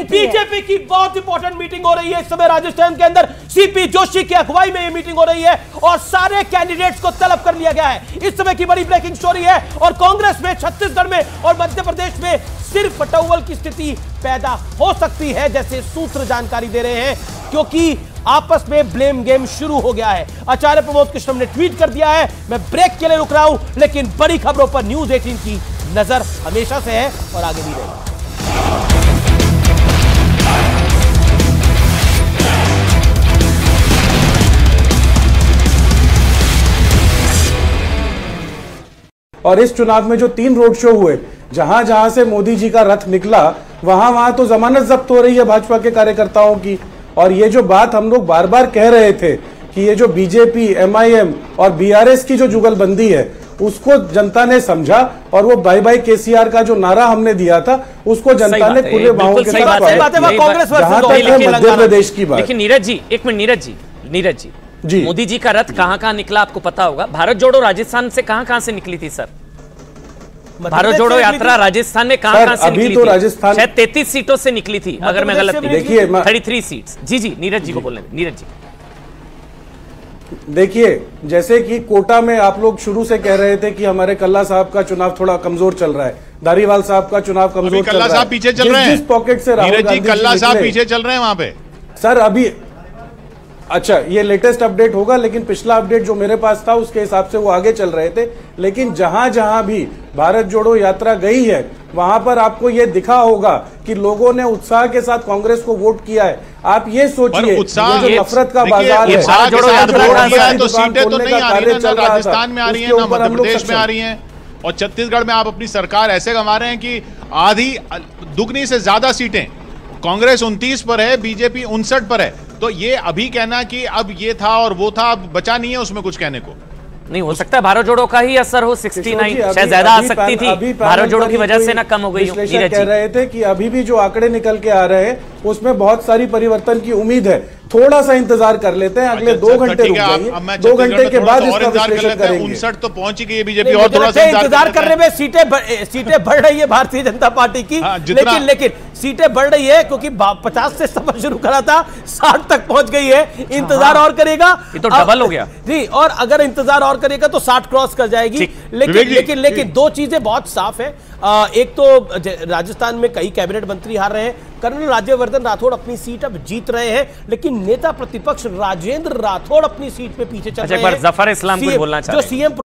BJP की बहुत important meeting हो रही है इस समय राजस्थान के अंदर। सीपी जोशी की अगुवाई में यह मीटिंग हो रही है और सारे कैंडिडेट्स को तलब कर लिया गया है। इस समय की बड़ी ब्रेकिंग स्टोरी है। और कांग्रेस में, छत्तीसगढ़ में और मध्य प्रदेश में सिर्फ फटौवल की स्थिति पैदा हो सकती है, जैसे सूत्र जानकारी दे रहे हैं, क्योंकि आपस में ब्लेम गेम शुरू हो गया है। आचार्य प्रमोद कृष्णम ने ट्वीट कर दिया है, मैं ब्रेक के लिए रुक रहा हूं, लेकिन बड़ी खबरों पर न्यूज 18 की नजर हमेशा से है और आगे भी रहेगी। और इस चुनाव में जो 3 रोड शो हुए, जहां जहां से मोदी जी का रथ निकला, वहां वहां तो जमानत जब्त हो रही है भाजपा के कार्यकर्ताओं की। और ये जो बात हम लोग बार बार कह रहे थे कि ये जो बीजेपी, एमआईएम और बीआरएस की जो जुगलबंदी है, उसको जनता ने समझा और वो बाय बाय केसीआर का जो नारा हमने दिया था, उसको जनता ने खुले बाहों के साथ मध्य प्रदेश की बात। लेकिन नीरज जी, एक मिनट, नीरज जी, मोदी जी का रथ कहां कहां निकला आपको पता होगा। भारत जोड़ो राजस्थान से कहां कहां से निकली थी सर? भारत जोड़ो यात्रा राजस्थान में कहां से निकली तो थी? राजस्थान शायद 33 सीटों से निकली थी, अगर मैं गलत नहीं। देखिए 33 सीट्स। जी नीरज जी को बोलने दें। नीरज जी देखिए, जैसे कि कोटा में आप लोग शुरू से कह रहे थे कि हमारे कल्ला साहब का चुनाव थोड़ा कमजोर चल रहा है, धारीवाल साहब का चुनाव कमजोर चल रहा है, साहब पीछे चल रहे हैं, जिस पॉकेट से राहुल गांधी कल्ला साहब पीछे चल रहे हैं वहां पे सर। अभी अच्छा, ये लेटेस्ट अपडेट होगा, लेकिन पिछला अपडेट जो मेरे पास था उसके हिसाब से वो आगे चल रहे थे। लेकिन जहां जहां भी भारत जोड़ो यात्रा गई है, वहां पर आपको ये दिखा होगा कि लोगों ने उत्साह के साथ कांग्रेस को वोट किया है। आप ये सोचिए, जो नफरत का बाजार है, तो सीटें तो नहीं आ रही है, राजस्थान में आ रही है, ना मध्य प्रदेश में आ रही है, और छत्तीसगढ़ में आप अपनी सरकार ऐसे गंवा रहे हैं कि आधी दुगनी से ज्यादा सीटें कांग्रेस 29 पर है, बीजेपी 59 पर है। तो ये अभी कहना कि अब ये था और वो था, अब बचा नहीं है उसमें कुछ कहने को। नहीं हो सकता भारत जोड़ो का ही असर हो। 69 शायद ज्यादा आ सकती थी, भारत जोड़ो की वजह से ना कम हो गई। कह रहे थे कि अभी भी जो आंकड़े निकल के आ रहे हैं उसमें बहुत सारी परिवर्तन की उम्मीद है। थोड़ा सा इंतजार कर लेते हैं, अगले 2 घंटे रुक जाइए, 2 घंटे के बाद इसका विश्लेषण करेंगे। 59 तो पहुंच ही गई है बीजेपी, और थोड़ा सा इंतजार करने में सीटें बढ़ रही है भारतीय जनता पार्टी की। लेकिन सीटें बढ़ रही है क्योंकि 50 से सफर शुरू करा था, 60 तक पहुंच गई है। इंतजार और करेगा, ये तो डबल हो गया जी। और अगर इंतजार और करेगा तो 60 क्रॉस कर जाएगी। लेकिन 2 चीजें बहुत साफ है। एक तो राजस्थान में कई कैबिनेट मंत्री हार रहे हैं। कर्नल राज्यवर्धन राठौड़ अपनी सीट अब जीत रहे हैं, लेकिन नेता प्रतिपक्ष राजेंद्र राठौड़ अपनी सीट पे पीछे चल रहे हैं। जफर इस्लाम कुछ बोलना चाहते हैं, जो सीएम